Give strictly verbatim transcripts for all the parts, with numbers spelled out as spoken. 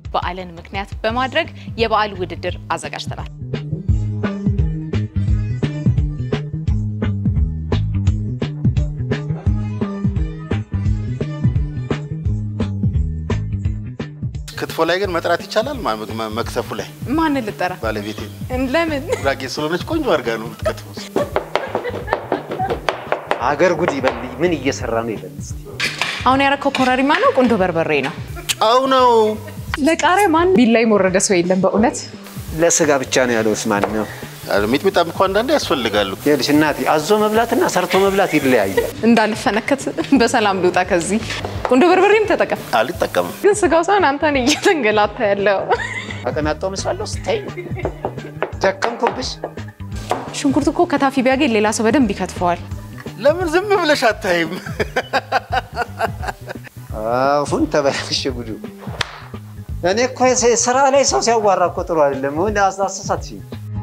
በዓልን ምክንያት በማድረግ የበዓል ውድድር አዘጋጅተናል ክትፎ ላይ ግን መጥራት ይቻላል መክሰፉ ላይ ማን ልጠራ ባለቤቴ ለምን ራጌ ስለሆነች ቆንጆ አርጋ ነው የምትከትፈው አገር ጉድ ይበልኝ ምን እየሰራ ነው ይበል እስቲ አሁን ያረከው ኮራሪማ ነው ቁንዶ በርበሬ ነው ጫው ነው ለቃሪያ ማን ቢላይ ሞረደ ሰው የለም በእውነት ለስጋ ብቻ ነው ያለው እስማን ነው ሚጥሚጣም እንኳን አንዳንዴ ያስፈልጋሉ ይልሽ እናቴ አዞ መብላትና ሰርቶ መብላት ይለያያል እንዳልፈነከት በሰላም ልውጣ ከዚህ ቁንዶ በርበሬም ተጠቀም አልተጠቀምም ግን ስጋው ሳን አንተን እየተንገላታ ያለው አቀናጣው መስዋዕት ስታይ ተከምኩብሽ ሽንኩርት እኮ ከታፊ ቢያገኝ ሌላ ሰው በደንብ ይከትፈዋል ለምን ዝም ብለሽ አታይም አሁን ተበላሽ ጉዱ እኔ እኮ ስራ ላይ ሰው ሲያዋራ እኮ ጥሩ አይደለም ወንድ አስተሳሰት ሲል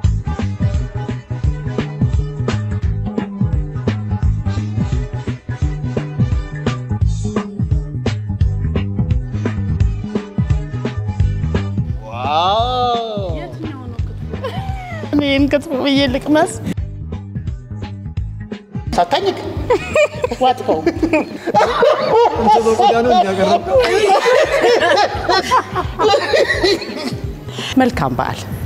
ዋው የትኛው ነው ክትፎ እኔን ክትፎ በየልቅመስ ሳታኝክ ዋጥቆ እንት በቆዳኑ እንዲያቀርብ መልካም በዓል